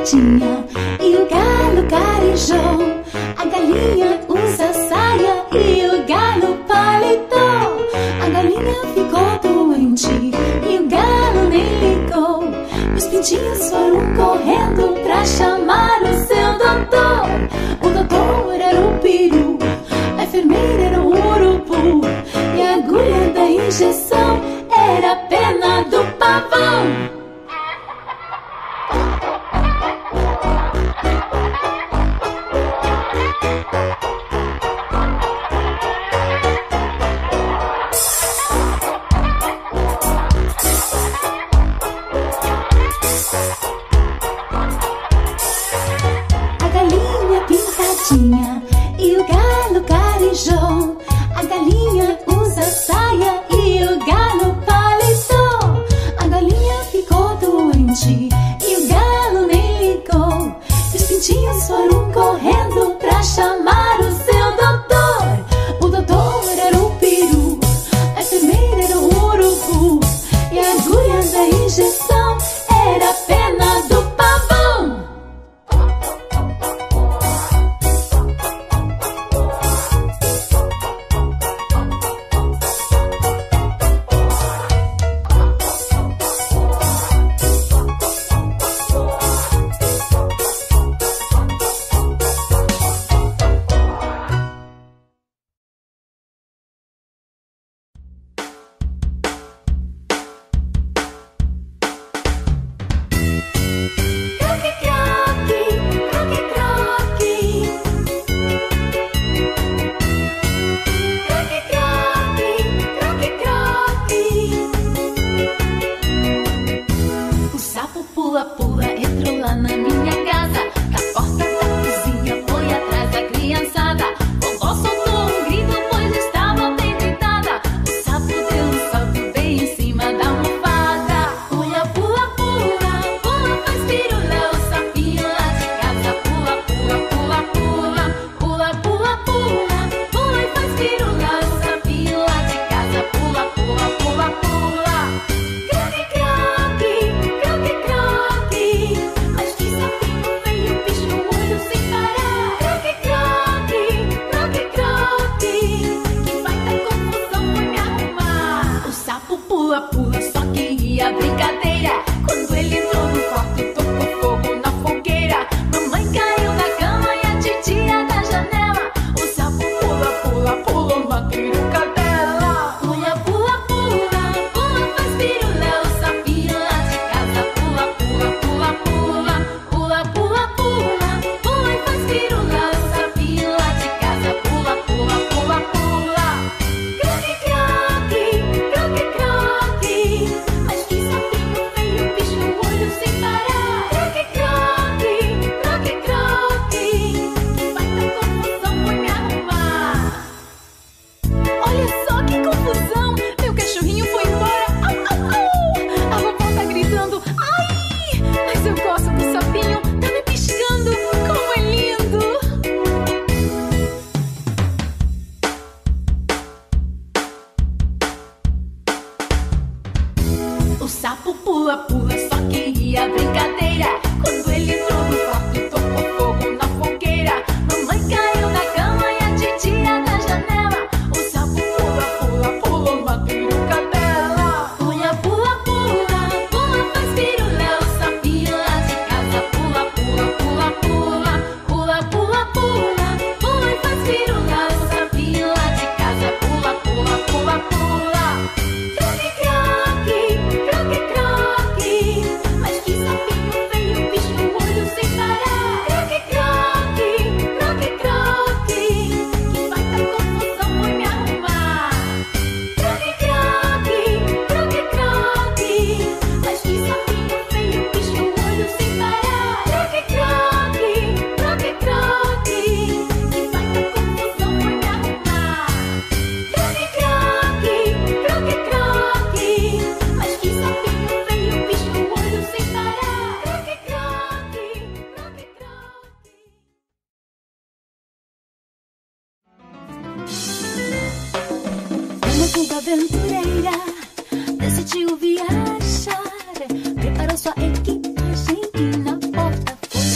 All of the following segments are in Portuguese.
pintadinha e o galo carijó. A galinha usa saia e o galo paletó. A galinha ficou doente e o galo nem ligou. Os pintinhos foram correndo pra chamar o seu doutor. O doutor era o peru, a enfermeira era o urubu, e a agulha da injeção era a pena do pavão. E o galo carijó. A galinha usa saia e o galo paletó. A galinha ficou doente e o galo nem ligou. Os pintinhos foram correndo pra chamar o seu doutor. O doutor era o peru, a enfermeira era o urubu, e a agulha da injeção era a pena do pavão. Aventureira decidiu viajar, preparou sua equipagem e na porta foi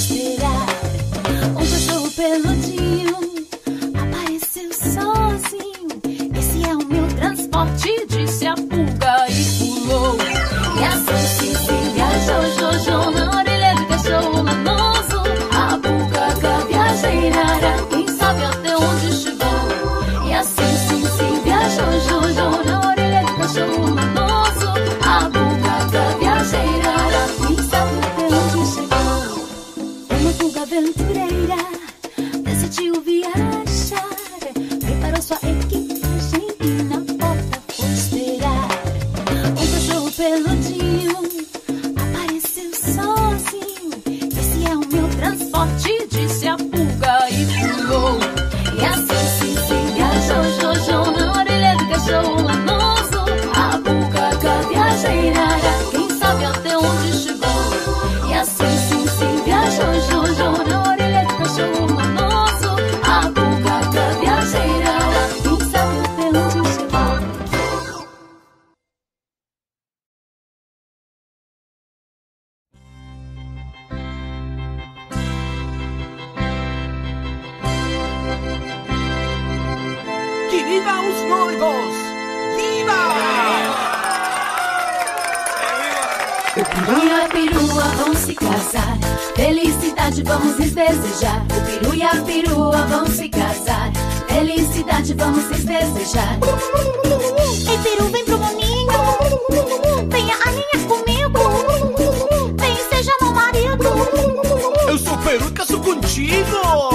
Que viva os noivos! Viva! O peru e a perua vão se casar, felicidade vamos lhes desejar. O peru e a perua vão se casar, felicidade vamos lhes desejar. Ei, peru, vem pro moninho, venha alinhar comigo, vem e seja meu marido. Eu sou peru e caso contigo!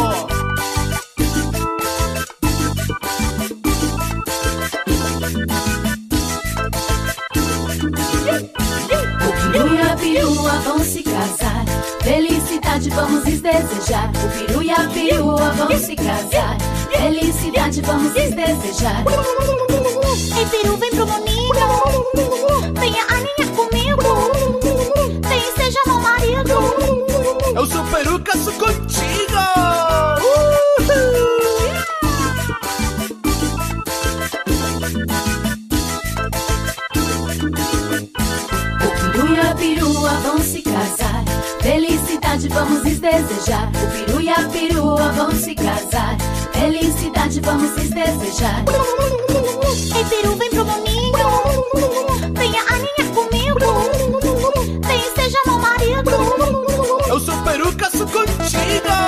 O peru e a perua vão se casar, felicidade vamos lhes desejar. O peru e a perua vão se casar, felicidade vamos lhes desejar. Ei, peru, vem pro moninho, venha alinhar comigo, vem e seja meu marido. Eu sou peru e caso contigo! O peru e a perua vão se casar, felicidade vamos lhes desejar. O peru e a perua vão se casar, felicidade vamos lhes desejar. Ei, peru, vem pro moninho, venha alinhar comigo, vem e seja meu marido. Eu sou peru e caso contigo!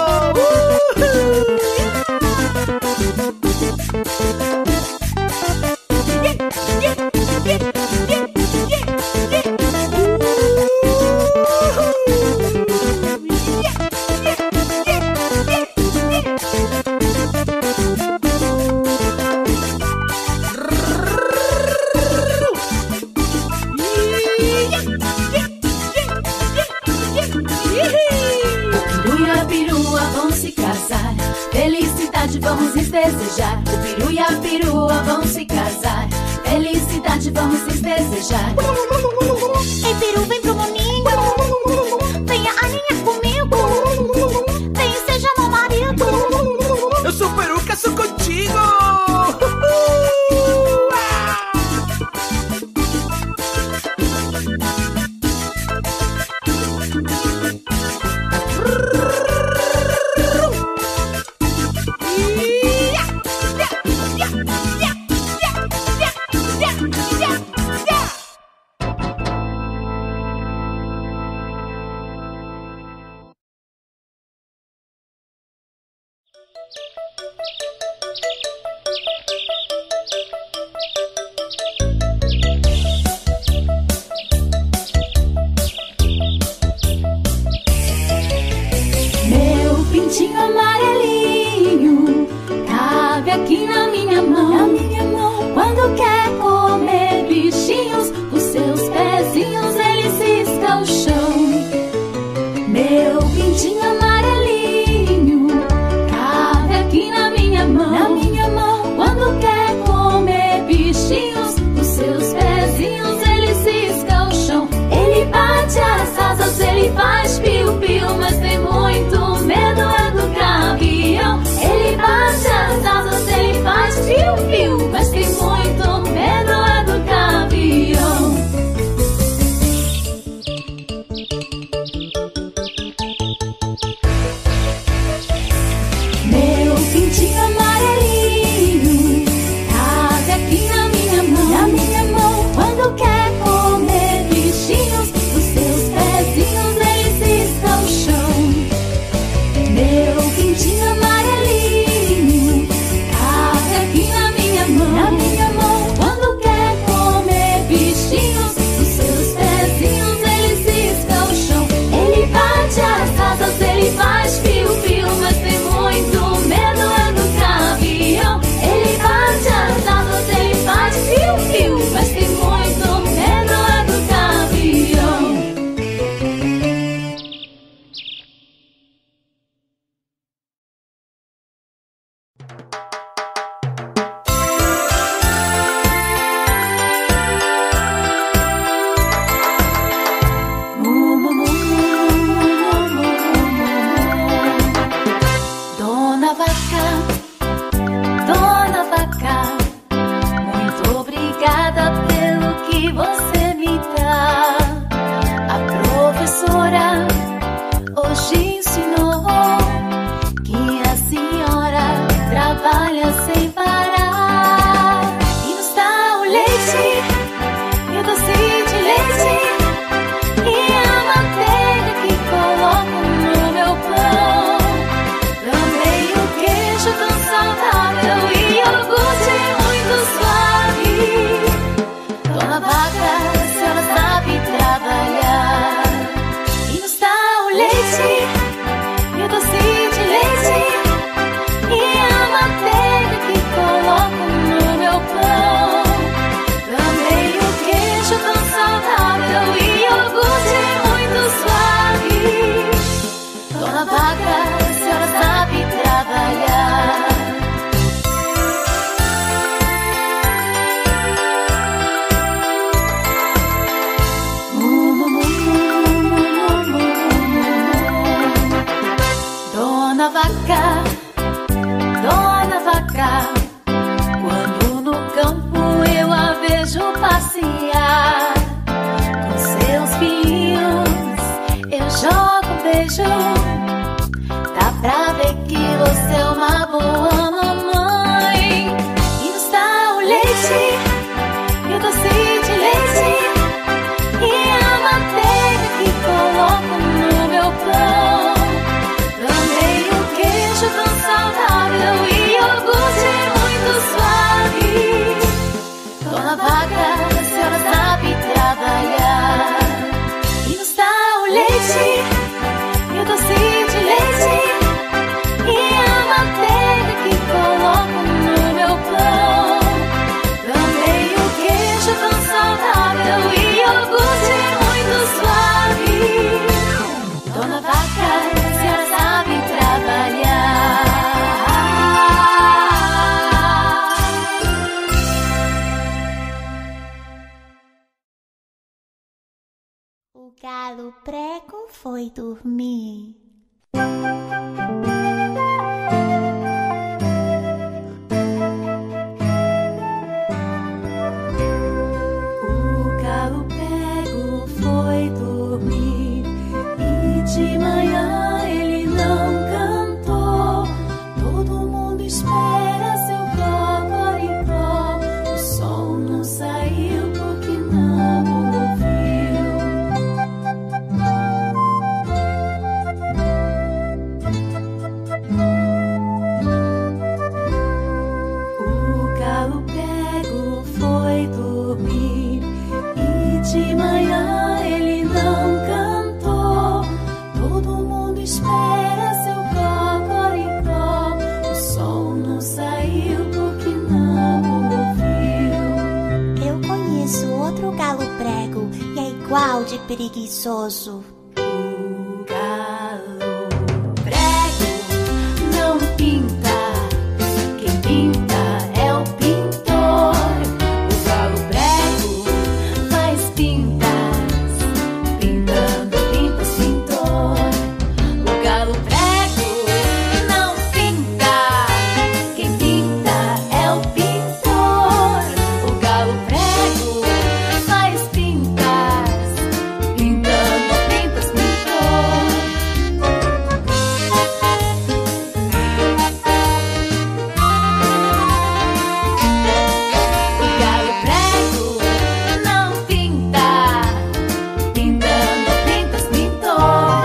Vamos lhes desejar. O peru e a perua vão se casar, felicidade vamos lhes desejar. Ei, peru, vem pro moninho, venha alinhar comigo, vem e seja meu marido. Eu sou peru e caso contigo! Meu pintinho amarelinho cabe aqui na minha mão. Quando quer comer bichinhos, os seus pezinhos ele cisca o chão. Meu pintinho amarelinho cabe aqui na minha mão. Quando quer comer bichinhos, os seus pezinhos ele cisca o chão. Ele bate as asas, ele faz piu-piu, mas tem muito medo é do gavião. Ele bate as asas, ele faz piu-piu, mas tem muito medo é do gavião. Meu pintinho amarelinho cabe aqui na minha mão. Quando quer comer bichinhos, os seus pezinhos ele cisca o chão. Meu pintinho amarelinho cabe aqui na minha mão. Quando quer comer bichinhos, os seus pezinhos ele cisca o chão. Ele bate as asas, ele faz piu-piu, mas tem muito medo é do gavião. Ele bate as asas, ele faz piu-piu, mas tem muito medo é do gavião. Dona Vaca, muito obrigada pelo que você me dá. A professora hoje ensinou que a senhora trabalha sem parar. tão saudável e iogurte muito suave. Dona Vaca, a senhora sabe trabalhar. E nos dá o leite e o doce de leite e a manteiga que coloco no meu pão. Também o queijo tão saudável e iogurte muito suave. Dona Vaca, a senhora sabe trabalhar. Dona Vaca, Dona Vaca, quando no campo eu a vejo passear, com seus filhos eu jogo um beijo. Dá pra ver que você é uma boa mamãe. E nos dá o leite e o doce de leite e a manteiga que coloco no meu pão. Também o queijo tão saudável e iogurte muito suave. Dona Vaca, a senhora sabe trabalhar. E nos dá o leite e o doce de leite e a manteiga que coloco no meu pão. Também o queijo tão saudável e iogurte muito suave. Dona Vaca, a senhora sabe trabalhar. O galo prego foi dormir. O galo prego foi dormir e de manhã ele não cantou. Todo mundo espera seu cocoricó. O sol não saiu porque não ouviu. O galo prego foi dormir e de manhã ele não cantou. Todo mundo espera seu cocoricó. O sol não saiu porque não ouviu. Eu conheço outro galo prego e é igual de preguiçoso. O galo prego não pinta, quem pinta é o pintor. O galo prego faz pintas, pintando pintas, pintor. O galo prego não pinta, quem pinta é o pintor. O galo prego faz pintas, pintando pintas, pintor. O galo prego não pinta, pintando pintas, pintor.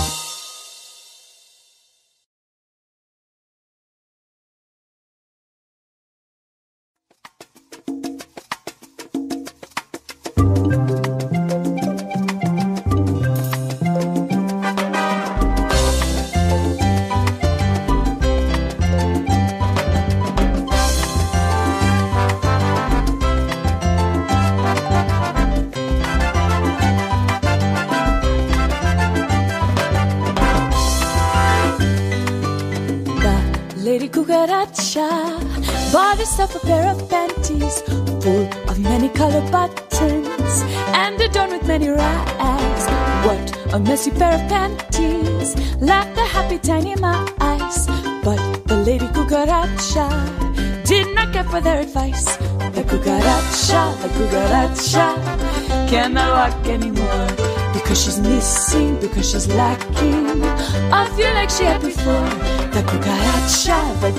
Lady Cucaracha bought herself a pair of panties full of many colored buttons and adorned with many rags. What a messy pair of panties, laughed the happy tiny mice. But the Lady Cucaracha did not care for their advice. The cucaracha cannot walk anymore because she's missing, because she's lacking a few legs she had before. The cucaracha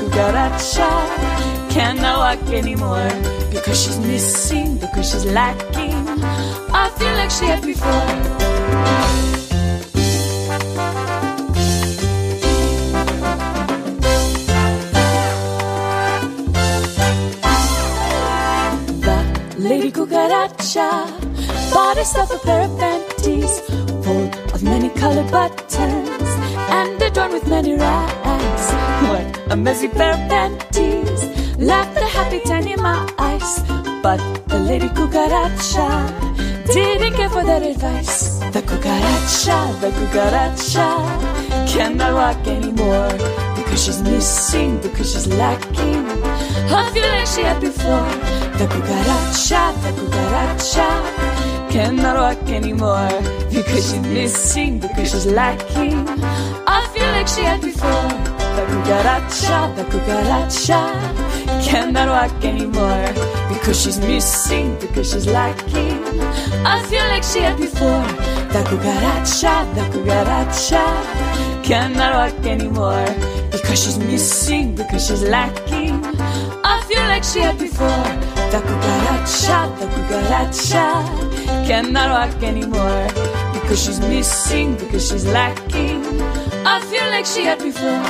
cannot walk anymore because she's missing, because she's lacking a few legs she had before. cucaracha bought herself a pair of panties full of many colored buttons and adorned with many rags. What a messy pair of panties, laughed the happy tiny mice. But the lady cucaracha didn't care for that advice. The cucaracha cannot walk anymore because she's missing, because she's lacking a feeling she had before. The cucaracha cannot walk anymore because she's missing, because she's lacking a feeling she had before. The cucaracha cannot walk anymore because she's missing, because she's lacking a feeling she had before. The cucaracha cannot walk anymore because she's missing, because she's lacking a feeling she had before. The cucaracha cannot walk anymore because she's missing, because she's lacking a feeling she had before.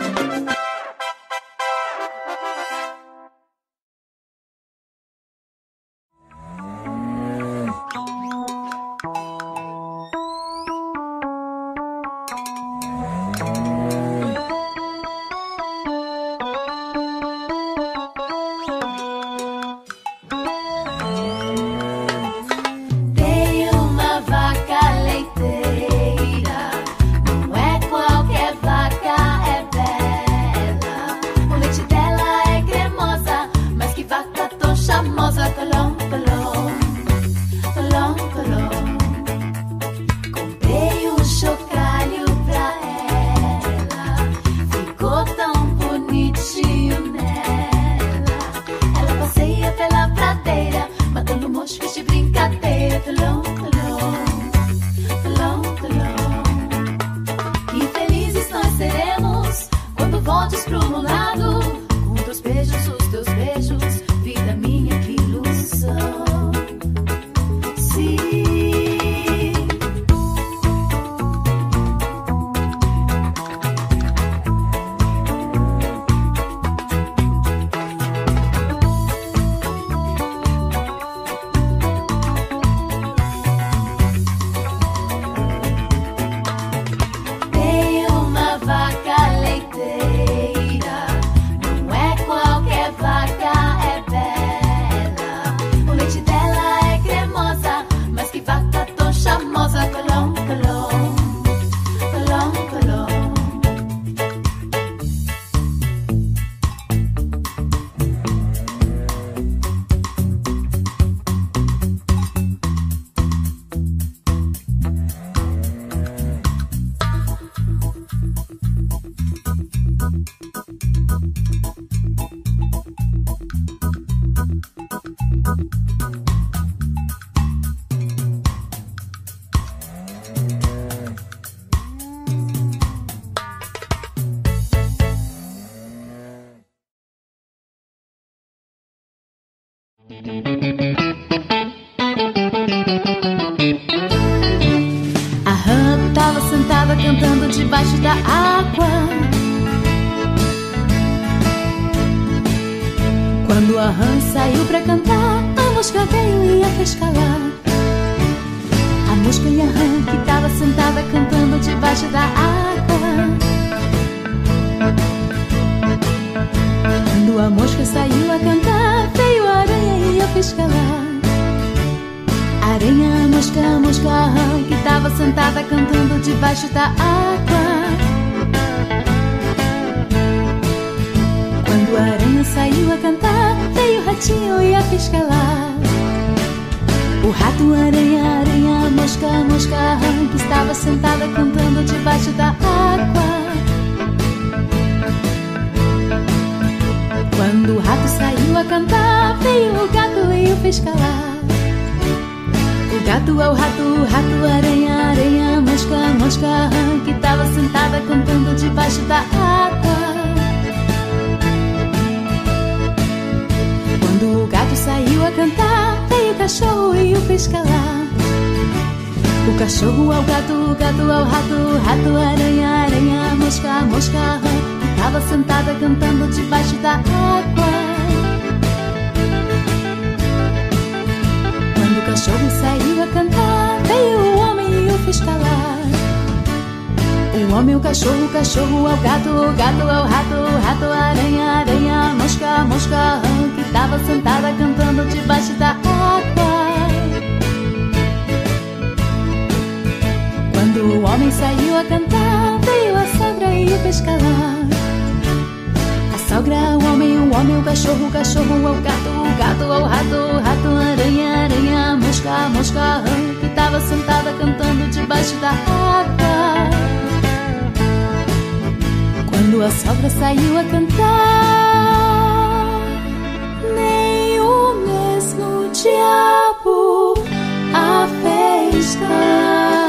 A rã tava sentada cantando debaixo da água. Quando a rã saiu pra cantar, a mosca veio e a fez calar. A mosca e a rã que tava sentada cantando debaixo da água. Quando a mosca saiu a cantar, veio a aranha e a fez calar. Aranha, mosca, a rã que tava sentada cantando debaixo da água. Quando a aranha saiu a cantar, veio o ratinho e a fez calar. O rato, aranha, mosca, a rã que estava sentada cantando debaixo da água. Quando o rato saiu a cantar, veio o gato e o fez calar. O gato é o rato, aranha, mosca, a rã que tava sentada cantando debaixo da água. Quando o gato saiu a cantar, veio o cachorro e o fez calar. O cachorro é o gato é o rato, aranha, mosca, a rã que tava sentada cantando debaixo da água. homem, o cachorro, o cachorro ao gato, o gato ao rato, o rato à aranha, a aranha à mosca, a mosca à rã, que tava sentada cantando debaixo da água. Quando o homem saiu a cantar, veio a sogra e o fez calar. A sogra, o homem, o cachorro ao gato, o gato ao rato, o rato à aranha, a aranha à mosca, a mosca à rã, que tava sentada cantando debaixo da água. Quando a sogra saiu a cantar, nem o mesmo diabo a fez calar.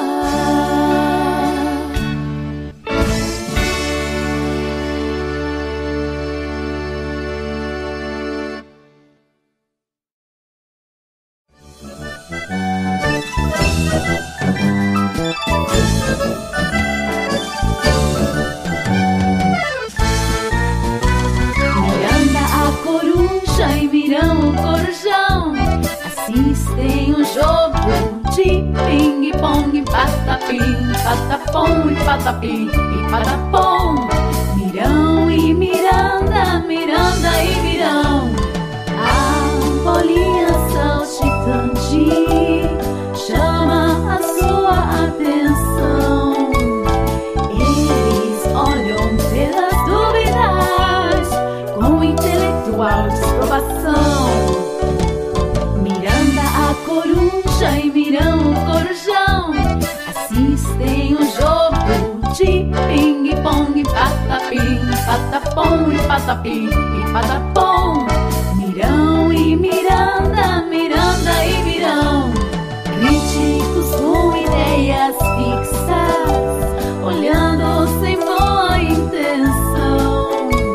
E Mirão, o corujão assistem um jogo de ping-pong, patapim, patapom e patapim e patapom. Mirão e Miranda, Miranda e Mirão, a bolinha saltitante chama a sua atenção. Eles olham pelas dúvidas com intelectual desprovação. Miranda a coruja e Mirão o corujão assistem um jogo de ping-pong, patapim, patapom e patapim e patapom. Mirão e Miranda, Miranda e Mirão, críticos com ideias fixas, olhando sem boa intenção,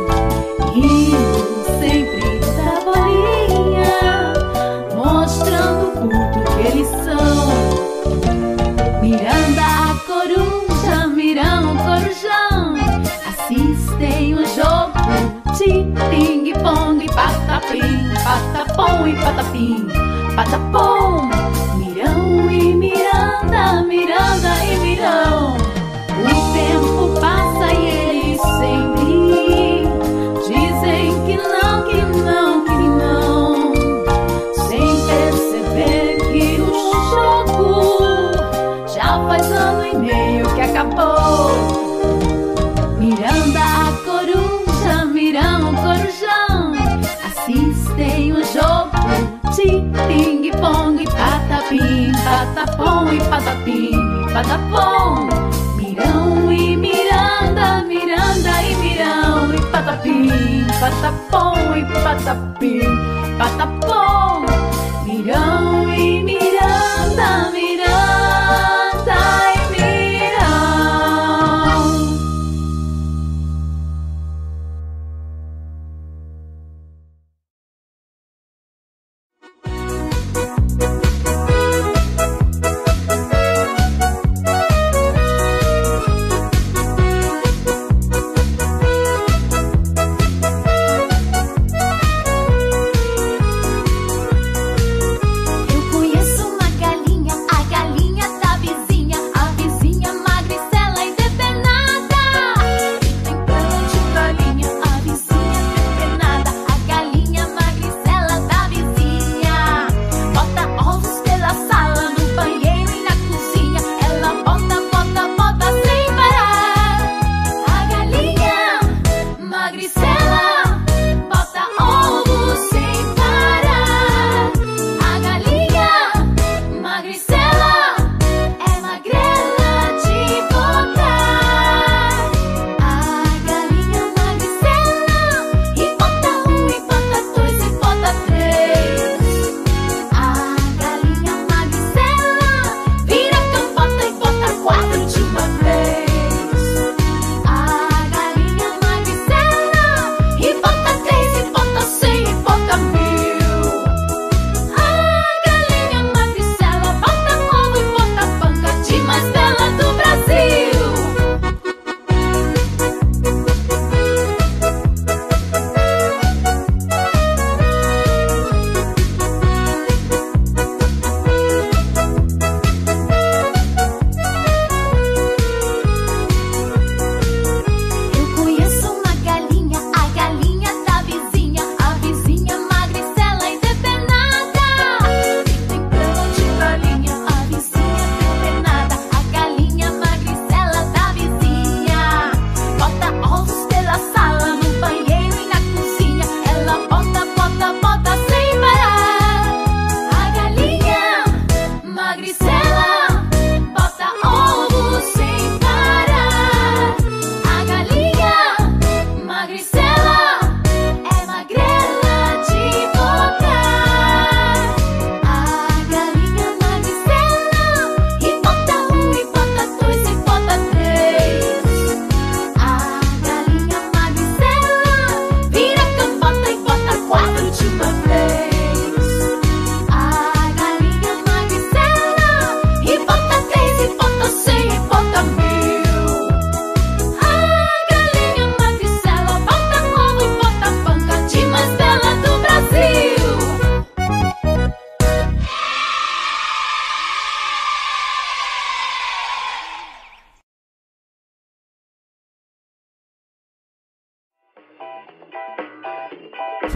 rindo sempre da bolinha, mostrando o culto que eles são. Miranda a coruja, Mirão o corujão assistem um jogo de ping-pong, patapim, patapom e patapim, patapom. Mirão e Miranda, Miranda e Mirão, o tempo passa e eles sempre dizem que não, que não, que não, sem perceber que o jogo já faz ano e meio que acabou. Miranda a coruja, Mirão o corujão assistem um jogo de ping-pong, patapim, patapom e patapim e patapom. Mirão e Miranda, Miranda e Mirão, e patapim, patapom e patapim, patapom. Mirão e Miranda, Miranda e Mirão. Eu conheço uma galinha, a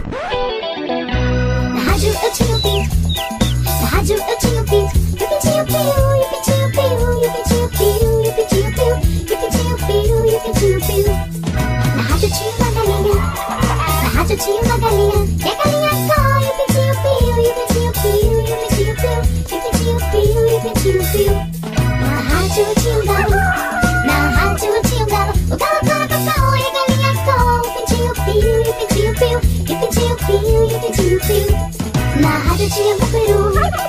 Na rádio eu tinha um pinto, na rádio eu tinha um pinto. E o pintinho piu, e o pintinho piu, e o pintinho piu, e o pintinho piu, e o pintinho piu, e o pintinho piu. Na rádio tinha uma galinha, na rádio tinha uma galinha. E a galinha có, e o pintinho piu, e o pintinho piu, e o pintinho piu, e o pintinho piu, e o pintinho piu. Na rádio tinha um galo, na rádio tinha um galo. O galo corococó, e a galinha có, o pintinho piu, e o pintinho piu, e o pintinho piu, e o pintinho piu. Na rádio tinha um peru,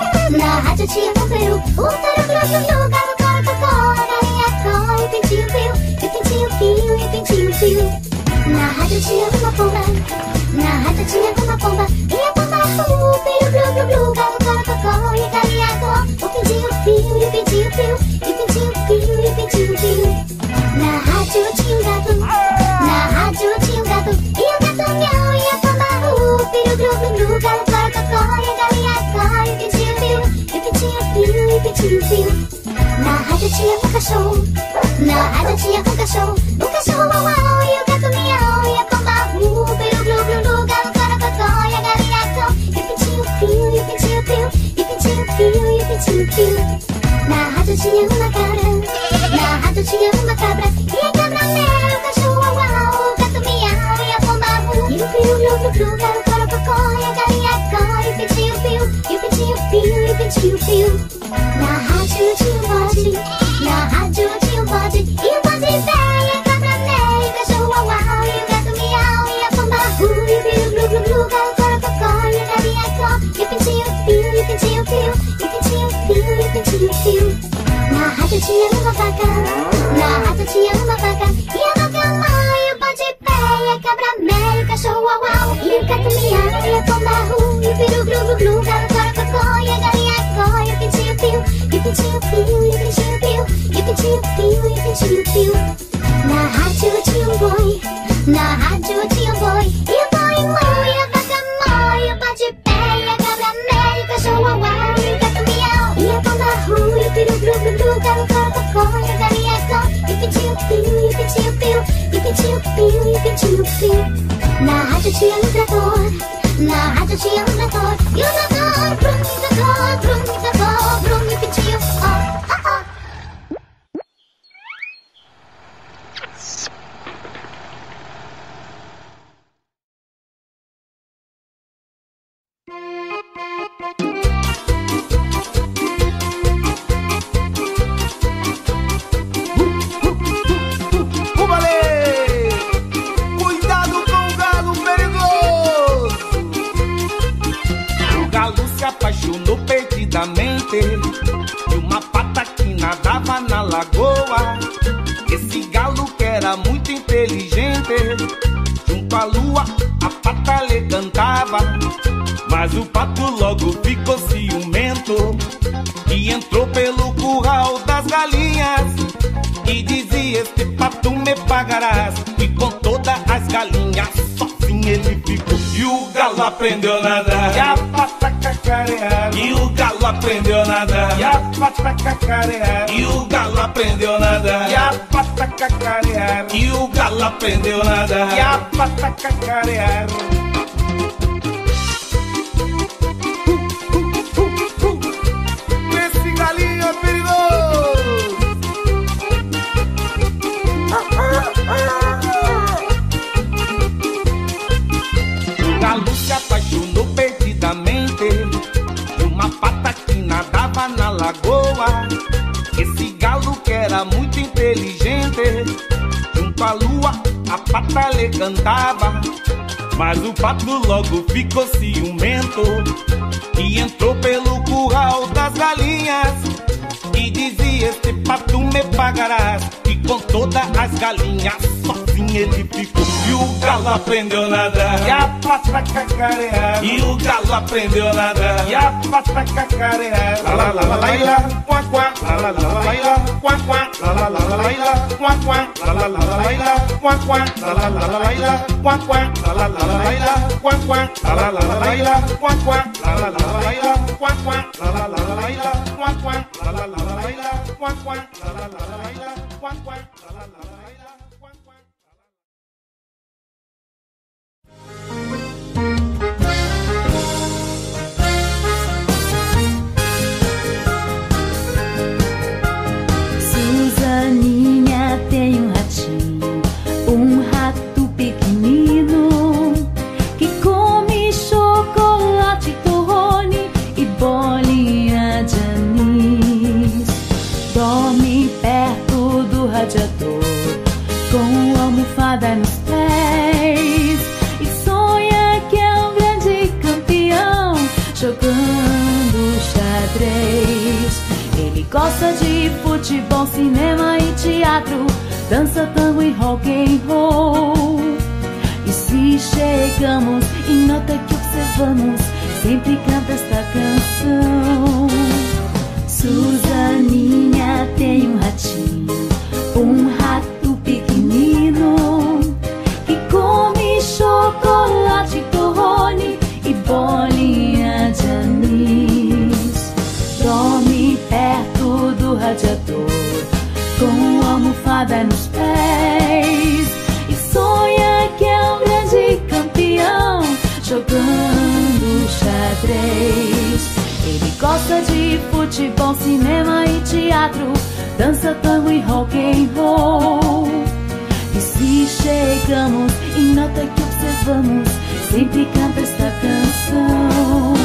na rádio tinha um peru. O peru glu, galo corococó, a galinha có, e o pintinho piu, e o pintinho piu, e o pintinho piu. Na rádio tinha uma pomba, na rádio tinha uma pomba. E a pomba o peru glu, galo corococó, e a galinha có, o pintinho piu, e o pintinho piu, e o pintinho piu, e o pintinho piu. Na rádio tinha um gato, na rádio tinha um gato. E o gato miau, e a pomba o peru glu, galo corococó, e a galinha có, e o pintinho piu, e o pintinho piu, e o pintinho piu. Na rádio tinha um cachorro, na rádio tinha um cachorro. O cachorro uau uau, e o gato miau, e a pomba o peru glu, galo corococó, e a galinha có, e o pintinho piu, e o pintinho piu, e o pintinho piu, e o pintinho piu. Na rádio tinha uma cabra, na rádio tinha uma cabra. E a cabra miau, o cachorro uau uau, o gato miau, e a pomba e o peru glu, galo corococó, e a galinha có, e o pintinho piu, e o pintinho piu, e o pintinho piu. Na rádio tinha um bode, na rádio tinha um bode. E o bode véi, e a cabra né, e o cachorro uau uau, e o gato miau, e a pomba e o peru glu, galo corococó, e a galinha có, e o pintinho piu, e o pintinho piu, e o pintinho piu, e o pintinho piu. Na rádio tinha uma vaca, na rádio tinha uma vaca. E a vaca má, e o bode pé, e a cabra mé, e o cachorro uau uau, e o gato miau, e a pomba e o peru glu, galo corococó, e a galinha có, e o pintinho piu, e o pintinho piu, e o pintinho piu, e o pintinho piu, e o pintinho piu. Na rádio tinha um boi, na rádio tinha um boi. E o boi mau, e a vaca mó, e o bode pé, e a cabra mé, e o cachorro uau uau, e o gato miau, e a pomba e o peru glu, galo corococó, e a galinha có, e o pintinho piu, e o pintinho piu, e o pintinho piu, e o pintinho piu. Na rádio tinha um trator, na rádio tinha um trator. E o trator, brum, trator, brum, trator, brum, e o pintinho, ó, ó, ó. Apaixonou perdidamente de uma pata que nadava na lagoa. Esse galo que era muito inteligente, junto à lua a pata lhe cantava. Mas o pato logo ficou ciumento e entrou pelo curral das galinhas e dizia: este pato me pagarás. E com todas as galinhas sozinho ele ficou. E o galo aprendeu a nadar, e a pata cacarear. E o galo aprendeu a nadar, e a pata cacarear. E o galo aprendeu a nadar, e a pata cacarear. E o galo aprendeu a nadar, e a pata cacarear. Esse galinho é perigoso. O galo se apaixonou perdidamente de uma pata que nadava na lagoa. Esse galo que era muito inteligente, junto à lua a pata lhe cantava. Mas o pato logo ficou ciumento e entrou pelo curral das galinhas e dizia: este pato me pagarás. E com todas as galinhas sozinho ele ficou. E o galo aprendeu a nadar, e a pata cacarear. E o galo aprendeu a nadar, e a pata cacarear. La la la la la la, quá quá. La la la la la la, quá quá. La la la la la la, quá quá. La la la la la la, quá quá. La la la la la la, quá quá. La la la la la la, quá quá. La la la la la la, quá quá. La la la la la, quá quá. La la la la la, quá quá. La la la la la, quá quá. La la la la la, quá quá. La la la la la, quá quá. gosta de futebol, cinema e teatro, dança, tango e rock and roll. E se chegamos em nota que observamos, sempre canta esta canção. Suzaninha tem um ratinho, um rato pequenino, que come chocolate, torrone e bolinha de anis. Dorme perto do radiador, com a almofada nos pés, e sonha que é um grande campeão, jogando xadrez. Ele gosta de futebol, cinema e teatro, dança, tango e rock and roll. E se chegamos em nota que observamos, sempre canta esta canção.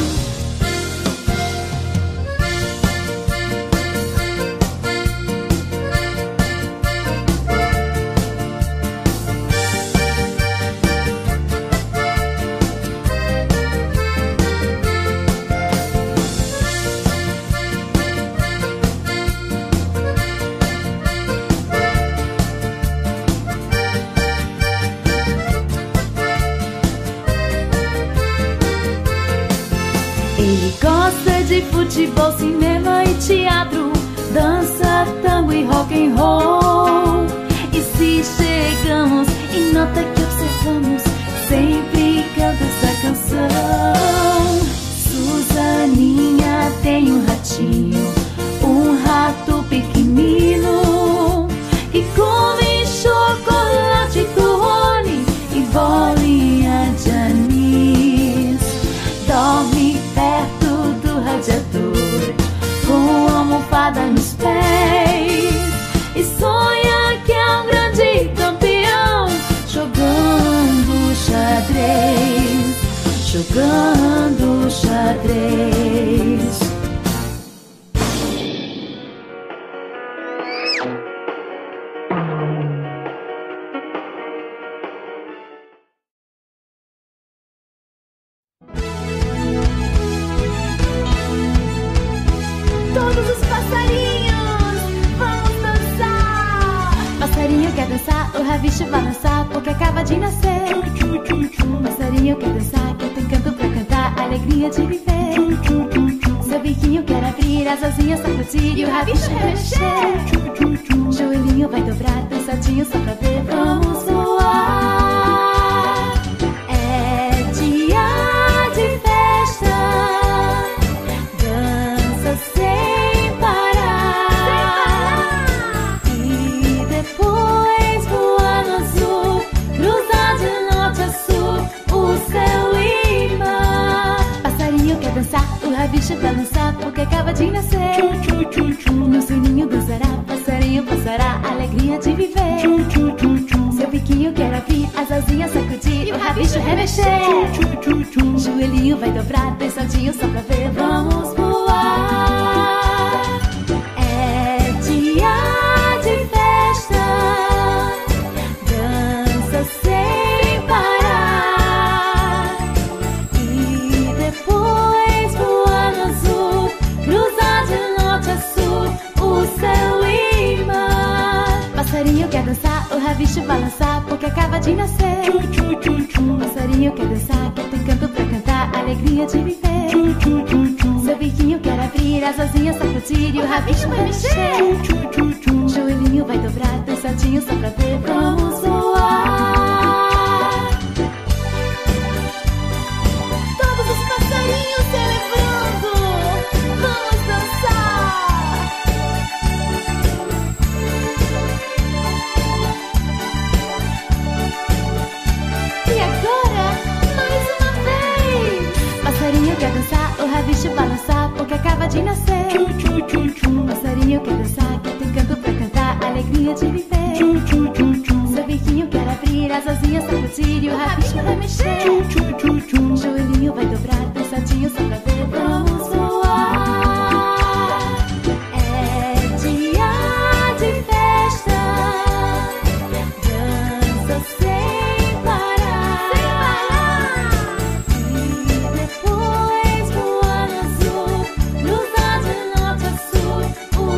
Ele gosta de futebol, cinema e teatro, dança, tango e rock and roll. E se chegamos em nota que observamos, sempre canta essa canção. Suzaninha tem um ratinho, um rato pequenino, que come chocolate, torrone e bolinha de anis. Dorme perto do radiador, com a almofada nos pés, e sonha que é um grande campeão, jogando xadrez, jogando xadrez. Todos os passarinhos, vamos dançar. Passarinho quer dançar, o rabicho vai dançar, porque acaba de nascer. Passarinho quer dançar, quer ter canto pra cantar, alegria de viver. Seu biquinho quer abrir, as asinhas sacudir e o rabicho remexer. Joelhinho vai dobrar, dançadinho só pra ver, vamos voar. É dia de festa, dança sem parar, e depois voar no azul, cruzar de norte a sul, o céu e mar. Passarinho quer dançar, o rabicho vai dançar, porque acaba de nascer. No seu ninho dançará, passarinho passará, alegria de viver. Seu biquinho quer abrir, as asinhas sacudir e o rabicho remexer. Joelhinho vai dobrar, dançadinho só pra ver, vamos voar. É dia de festa, dança sem parar, e depois voar no azul, cruzar de norte a sul, o céu e mar. Passarinho quer dançar, o rabicho vai lançar, porque acaba de nascer. Passarinho quer dançar, quer ter canto pra cantar, alegria de viver. Seu biquinho quer abrir, as asinhas sacudir e o rabicho vai mexer. Joelhinho vai dobrar, dançadinho só pra ver, vamos voar. Todos os passarinhos celebrando, vamos dançar. E agora, mais uma vez. Passarinho quer dançar, o rabicho vai lançar, porque acaba de nascer. Passarinho quer dançar, quer ter canto pra cantar, alegria de viver. Seu biquinho quer abrir, as asinhas sacudir e o rabicho vai mexer. Joelhinho vai dobrar, dançadinho só pra ver, vamos voar. É dia de festa, dança sem parar, e depois voar no azul, cruzar de norte a sul,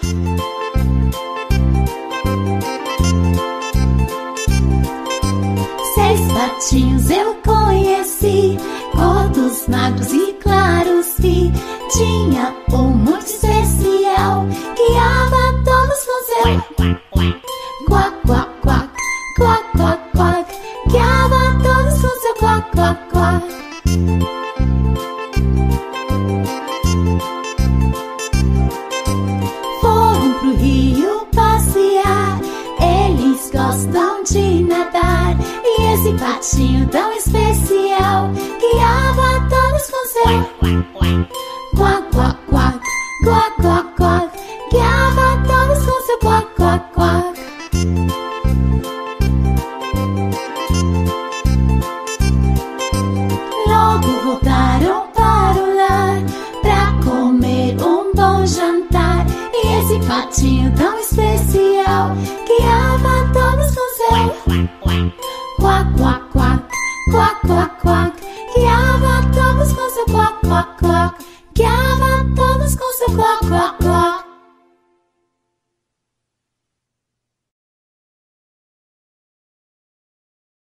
Seis patinhos eu conheci, gordos, magros e claros vi. Tinha um muito especial, guiava todos com seu quack, quack, quack, quack, quack, quack. Guiava todos com seu quack, quack, quack. Foram pro rio passear, eles gostam de nadar. E esse patinho tão especial guiava todos com seu quack, quack, quack, quack, quack, quack. Guiava todos com seu quack, quack, quack. Logo voltaram para o lar pra comer um bom jantar. E esse patinho tão especial guiava todos com seu quack, quack, quack, quack, quack, quack. Guiava todos com seu quack, quack, quack. Guiava todos com seu quack, quack,